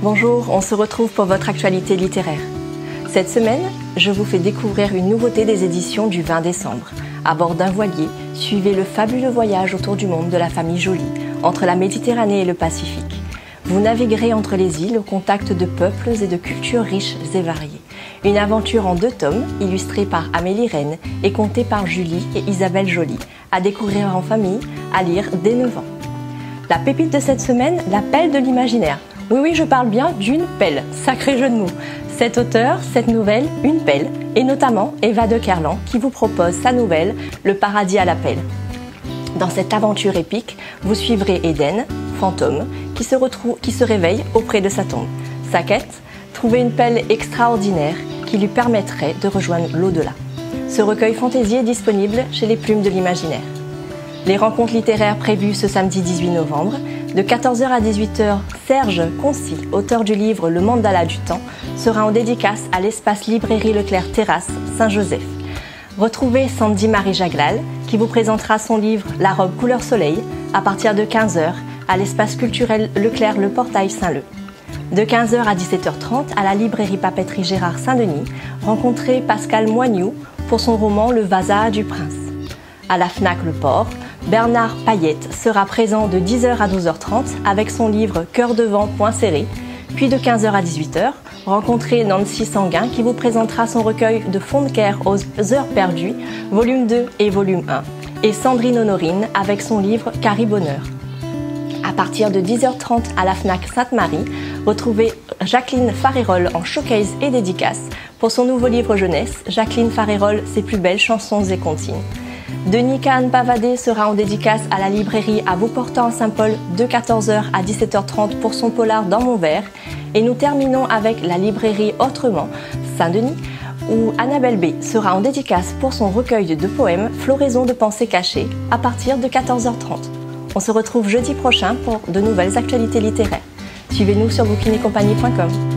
Bonjour, on se retrouve pour votre actualité littéraire. Cette semaine, je vous fais découvrir une nouveauté des éditions du 20 décembre. À bord d'un voilier, suivez le fabuleux voyage autour du monde de la famille Joly, entre la Méditerranée et le Pacifique. Vous naviguerez entre les îles au contact de peuples et de cultures riches et variées. Une aventure en 2 tomes, illustrée par Amélie Reine et contée par Julie et Isabelle Joly, à découvrir en famille, à lire dès 9 ans. La pépite de cette semaine, la pelle de l'imaginaire. Oui, je parle bien d'une pelle, sacré jeu de mots. Cet auteur, cette nouvelle, une pelle, et notamment Eva de Kerlan qui vous propose sa nouvelle, Le paradis à la pelle. Dans cette aventure épique, vous suivrez Eden, fantôme, qui se réveille auprès de sa tombe. Sa quête, trouver une pelle extraordinaire qui lui permettrait de rejoindre l'au-delà. Ce recueil fantaisie est disponible chez les Plumes de l'Imaginaire. Les rencontres littéraires prévues ce samedi 18 novembre, de 14h à 18h, Serge Concy, auteur du livre Le Mandala du Temps, sera en dédicace à l'espace Librairie Leclerc Terrasse, Saint-Joseph. Retrouvez Sandy Marie Jaglal, qui vous présentera son livre La robe couleur soleil, à partir de 15h, à l'espace culturel Leclerc Le Portail Saint-Leu. De 15h à 17h30, à la librairie papeterie Gérard Saint-Denis, rencontrez Pascal Moignoux pour son roman Le Vasa du Prince. À la Fnac Le Port, Bernard Payette sera présent de 10h à 12h30 avec son livre Cœur de vent point serré. Puis de 15h à 18h, rencontrez Nancy Sanguin qui vous présentera son recueil de Fondecaire aux heures perdues, volume 2 et volume 1. Et Sandrine Honorine avec son livre Carrie Bonheur. À partir de 10h30 à la Fnac Sainte-Marie, retrouvez Jacqueline Farérol en showcase et dédicace pour son nouveau livre jeunesse, Jacqueline Farérol, ses plus belles chansons et comptines. Denis Kahn Pavadé sera en dédicace à la librairie à Beauportant-Saint-Paul de 14h à 17h30 pour son polar Dans mon verre. Et nous terminons avec la librairie Autrement, Saint-Denis, où Annabelle B sera en dédicace pour son recueil de poèmes Floraison de pensées cachées à partir de 14h30. On se retrouve jeudi prochain pour de nouvelles actualités littéraires. Suivez-nous sur bookinetcompagnie.com.